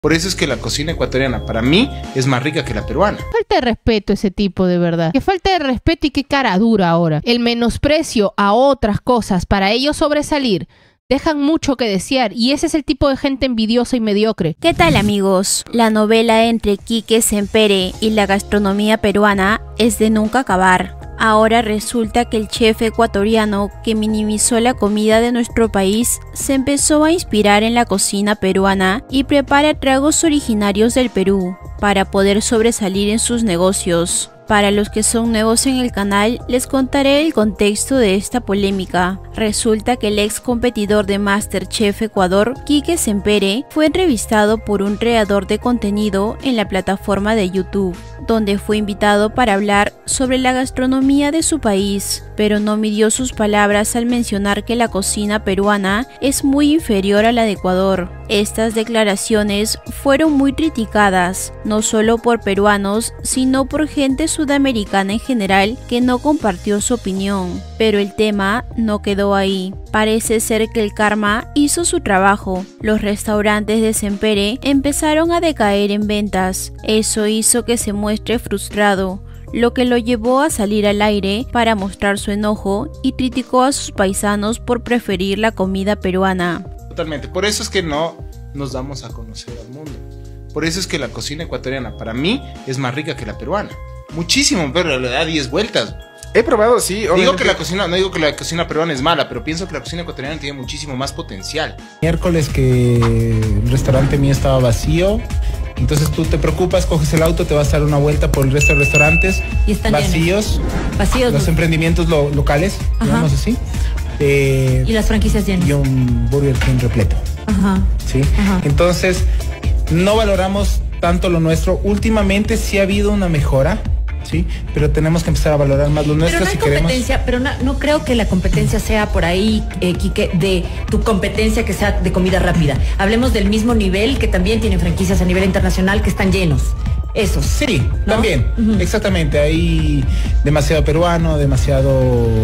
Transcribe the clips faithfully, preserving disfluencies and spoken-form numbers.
Por eso es que la cocina ecuatoriana para mí es más rica que la peruana. Falta de respeto ese tipo, de verdad. Que falta de respeto y qué cara dura ahora. El menosprecio a otras cosas para ellos sobresalir dejan mucho que desear, y ese es el tipo de gente envidiosa y mediocre. ¿Qué tal, amigos? La novela entre Quique Sempere y la gastronomía peruana es de nunca acabar. Ahora resulta que el chef ecuatoriano que minimizó la comida de nuestro país se empezó a inspirar en la cocina peruana y prepara tragos originarios del Perú para poder sobresalir en sus negocios. Para los que son nuevos en el canal, les contaré el contexto de esta polémica. Resulta que el ex competidor de MasterChef Ecuador, Quique Sempere, fue entrevistado por un creador de contenido en la plataforma de YouTube, donde fue invitado para hablar sobre la gastronomía de su país, pero no midió sus palabras al mencionar que la cocina peruana es muy inferior a la de Ecuador. Estas declaraciones fueron muy criticadas, no solo por peruanos, sino por gente sudamericana en general que no compartió su opinión. Pero el tema no quedó ahí. Parece ser que el karma hizo su trabajo. Los restaurantes de Sempere empezaron a decaer en ventas. Eso hizo que se muestre frustrado, lo que lo llevó a salir al aire para mostrar su enojo y criticó a sus paisanos por preferir la comida peruana. Totalmente, por eso es que no nos damos a conocer al mundo. Por eso es que la cocina ecuatoriana para mí es más rica que la peruana. Muchísimo, pero le da diez vueltas. He probado, sí. Digo obviamente. que la cocina, no digo que la cocina peruana es mala, pero pienso que la cocina ecuatoriana tiene muchísimo más potencial. Miércoles que el restaurante mío estaba vacío, entonces tú te preocupas, coges el auto, te vas a dar una vuelta por el resto de restaurantes y están vacíos, llenos. Vacíos los emprendimientos lo, locales, Ajá. digamos así, eh, y las franquicias llenas y un Burger King repleto. Ajá. ¿Sí? Ajá. Entonces no valoramos tanto lo nuestro. Últimamente sí ha habido una mejora, sí, pero tenemos que empezar a valorar más lo nuestro. Pero no hay si queremos... competencia, pero no, no creo que la competencia sea por ahí, eh, Quique, de tu competencia que sea de comida rápida. Hablemos del mismo nivel que también tienen franquicias a nivel internacional que están llenos. Esos. Sí, ¿no? también, uh-huh. Exactamente. Hay demasiado peruano, demasiado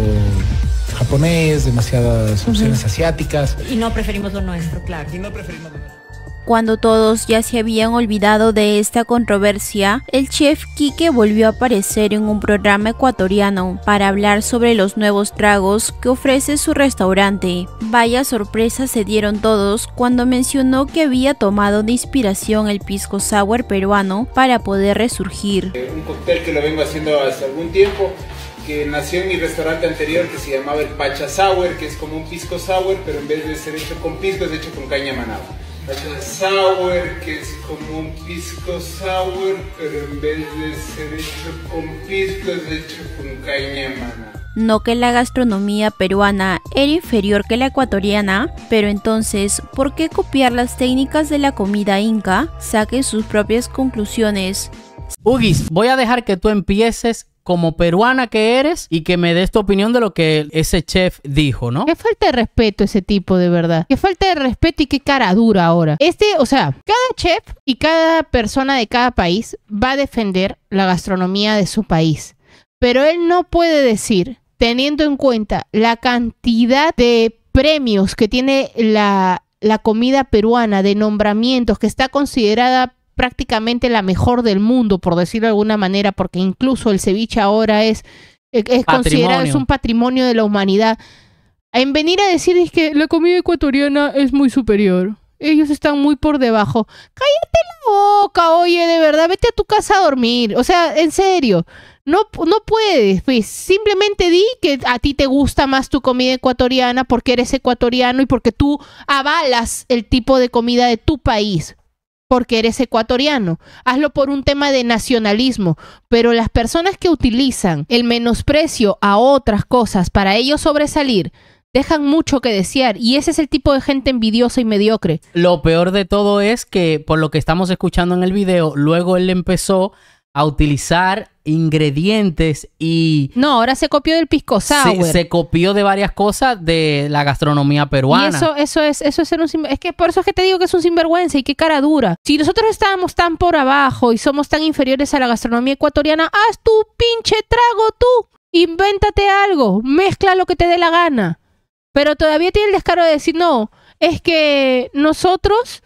japonés, demasiadas opciones uh-huh. asiáticas. Y no preferimos lo nuestro, claro. Y no preferimos lo nuestro. Cuando todos ya se habían olvidado de esta controversia, el chef Quique volvió a aparecer en un programa ecuatoriano para hablar sobre los nuevos tragos que ofrece su restaurante. Vaya sorpresa se dieron todos cuando mencionó que había tomado de inspiración el pisco sour peruano para poder resurgir. Un cóctel que lo vengo haciendo hace algún tiempo, que nació en mi restaurante anterior, que se llamaba el Pacha Sour, que es como un pisco sour, pero en vez de ser hecho con pisco es hecho con caña manaba. Pacha Sour, que es como un pisco sour, pero en vez de ser hecho con pisco es hecho con caña manaba. No que la gastronomía peruana era inferior que la ecuatoriana, pero entonces, ¿por qué copiar las técnicas de la comida inca? Saque sus propias conclusiones. Ugis, voy a dejar que tú empieces como peruana que eres y que me des tu opinión de lo que ese chef dijo, ¿no? Qué falta de respeto ese tipo, de verdad. Qué falta de respeto y qué cara dura ahora. Este, o sea, cada chef y cada persona de cada país va a defender la gastronomía de su país. Pero él no puede decir, teniendo en cuenta la cantidad de premios que tiene la, la comida peruana, de nombramientos, que está considerada prácticamente la mejor del mundo, por decirlo de alguna manera, porque incluso el ceviche ahora es, es considerado es un patrimonio de la humanidad. En venir a decir es que la comida ecuatoriana es muy superior, ellos están muy por debajo. Cállate la boca, oye, de verdad, vete a tu casa a dormir. O sea, en serio, no, no puedes, pues. Simplemente di que a ti te gusta más tu comida ecuatoriana porque eres ecuatoriano y porque tú avalas el tipo de comida de tu país. Porque eres ecuatoriano, hazlo por un tema de nacionalismo, pero las personas que utilizan el menosprecio a otras cosas para ellos sobresalir, dejan mucho que desear, y ese es el tipo de gente envidiosa y mediocre. Lo peor de todo es que, por lo que estamos escuchando en el video, luego él empezó a utilizar ingredientes y... No, ahora se copió del pisco sour. Se, se copió de varias cosas de la gastronomía peruana. Y eso, eso es, eso es ser un sinvergüenza. Es que por eso es que te digo que es un sinvergüenza y qué cara dura. Si nosotros estábamos tan por abajo y somos tan inferiores a la gastronomía ecuatoriana, haz tu pinche trago tú. Invéntate algo. Mezcla lo que te dé la gana. Pero todavía tiene el descaro de decir, no, es que nosotros...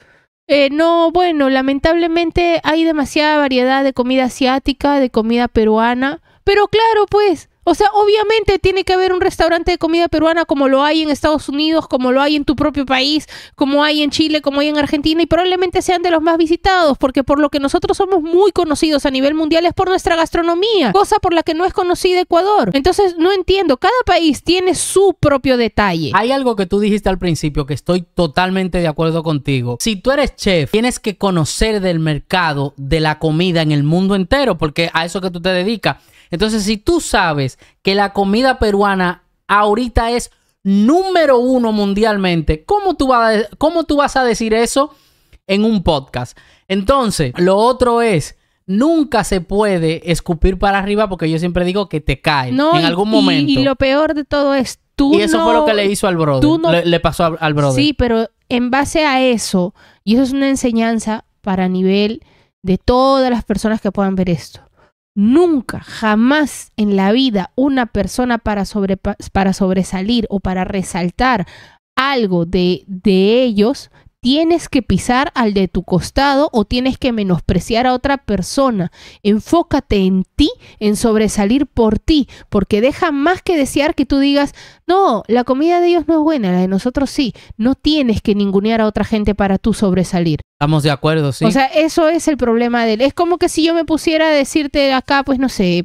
Eh, no, bueno, lamentablemente hay demasiada variedad de comida asiática, de comida peruana, pero claro, pues, o sea, obviamente tiene que haber un restaurante de comida peruana como lo hay en Estados Unidos, como lo hay en tu propio país, como hay en Chile, como hay en Argentina, y probablemente sean de los más visitados, porque por lo que nosotros somos muy conocidos a nivel mundial es por nuestra gastronomía, cosa por la que no es conocida Ecuador. Entonces, no entiendo, cada país tiene su propio detalle. Hay algo que tú dijiste al principio que estoy totalmente de acuerdo contigo. Si tú eres chef, tienes que conocer del mercado de la comida en el mundo entero, porque a eso que tú te dedicas. Entonces, si tú sabes que la comida peruana ahorita es número uno mundialmente, ¿cómo tú, vas a, cómo tú vas a decir eso en un podcast? Entonces, lo otro es, nunca se puede escupir para arriba porque yo siempre digo que te cae no, en y, algún y, momento. Y lo peor de todo es tú Y eso no, fue lo que le hizo al brother. no, le, le pasó al, al brother. Sí, pero en base a eso, y eso es una enseñanza para nivel de todas las personas que puedan ver esto. Nunca, jamás en la vida una persona para, sobre, para sobresalir o para resaltar algo de, de ellos, tienes que pisar al de tu costado o tienes que menospreciar a otra persona. Enfócate en ti, en sobresalir por ti, porque deja más que desear que tú digas, no, la comida de ellos no es buena, la de nosotros sí. No tienes que ningunear a otra gente para tú sobresalir. Estamos de acuerdo, sí. O sea, eso es el problema de él. Es como que si yo me pusiera a decirte acá, pues no sé,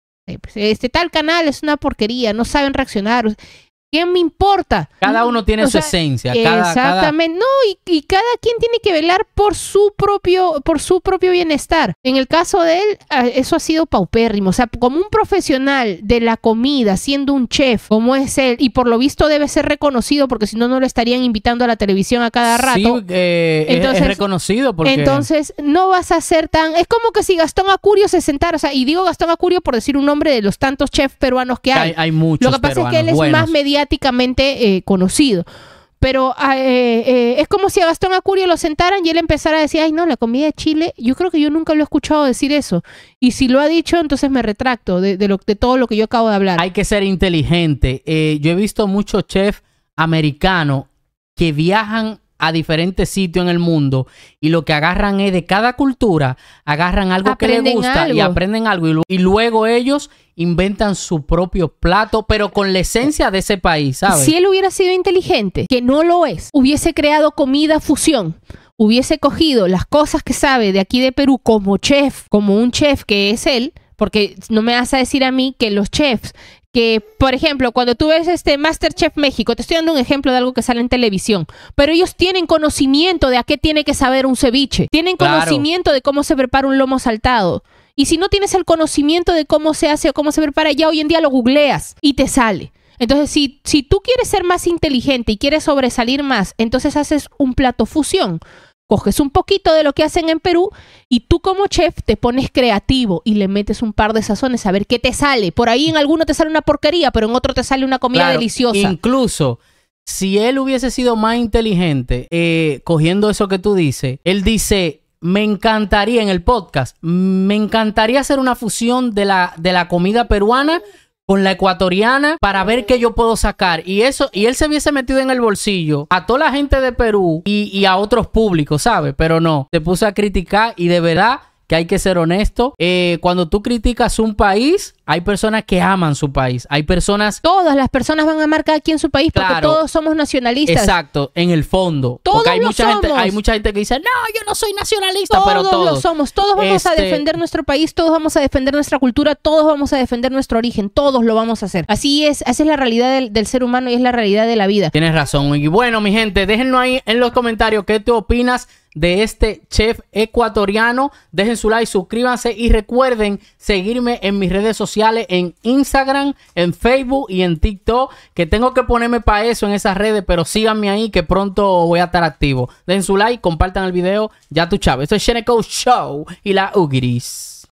este tal canal es una porquería, no saben reaccionar. ¿Quién me importa? Cada uno tiene o su sea, esencia. Cada, exactamente. Cada... No, y, y cada quien tiene que velar por su propio, por su propio bienestar. En el caso de él, eso ha sido paupérrimo. O sea, como un profesional de la comida, siendo un chef, como es él, y por lo visto debe ser reconocido, porque si no, no lo estarían invitando a la televisión a cada rato. Sí, eh, entonces, es reconocido porque... Entonces, no vas a ser tan... Es como que si Gastón Acurio se sentara, o sea, y digo Gastón Acurio por decir un nombre de los tantos chefs peruanos que hay. Hay, hay muchos Lo que pasa peruanos, es que él es buenos. más mediáticamente eh, conocido. Pero eh, eh, es como si a Gastón Acurio lo sentaran y él empezara a decir, ay no, la comida de Chile, yo creo que yo nunca lo he escuchado decir eso. Y si lo ha dicho, entonces me retracto de, de, lo, de todo lo que yo acabo de hablar. Hay que ser inteligente. Eh, yo he visto muchos chefs americanos que viajan a diferentes sitios en el mundo y lo que agarran es de cada cultura, agarran algo aprenden que les gusta algo. y aprenden algo y, y luego ellos inventan su propio plato, pero con la esencia de ese país, ¿sabes? Si él hubiera sido inteligente, que no lo es, hubiese creado comida fusión, hubiese cogido las cosas que sabe de aquí de Perú como chef, como un chef que es él, porque no me vas a decir a mí que los chefs que, por ejemplo, cuando tú ves este MasterChef México, te estoy dando un ejemplo de algo que sale en televisión, pero ellos tienen conocimiento de a qué tiene que saber un ceviche, tienen claro. conocimiento de cómo se prepara un lomo saltado. Y si no tienes el conocimiento de cómo se hace o cómo se prepara, ya hoy en día lo googleas y te sale. Entonces, si, si tú quieres ser más inteligente y quieres sobresalir más, entonces haces un plato fusión. Coges un poquito de lo que hacen en Perú y tú como chef te pones creativo y le metes un par de sazones a ver qué te sale. Por ahí en alguno te sale una porquería, pero en otro te sale una comida claro, deliciosa. Incluso, si él hubiese sido más inteligente, eh, cogiendo eso que tú dices, él dice, me encantaría en el podcast, me encantaría hacer una fusión de la, de la comida peruana con la ecuatoriana para ver qué yo puedo sacar. Y eso, y él se hubiese metido en el bolsillo a toda la gente de Perú y, y a otros públicos, ¿sabes? Pero no, te puse a criticar y de verdad que hay que ser honesto. Eh, cuando tú criticas un país, hay personas que aman su país. Hay personas... Todas las personas van a amar cada quien su país porque claro, todos somos nacionalistas. Exacto, en el fondo. Todos porque hay lo mucha somos. gente, hay mucha gente que dice, no, yo no soy nacionalista, Todos pero todos. lo somos. Todos vamos este... a defender nuestro país, todos vamos a defender nuestra cultura, todos vamos a defender nuestro origen, todos lo vamos a hacer. Así es, así es la realidad del, del ser humano y es la realidad de la vida. Tienes razón. Y bueno, mi gente, déjennos ahí en los comentarios qué te opinas de este chef ecuatoriano. Dejen su like, suscríbanse y recuerden seguirme en mis redes sociales en Instagram, en Facebook y en TikTok, que tengo que ponerme para eso en esas redes, pero síganme ahí que pronto voy a estar activo. Dejen su like, compartan el video. Ya tú, chavo. Esto es Sheneco Show y la Ugiris.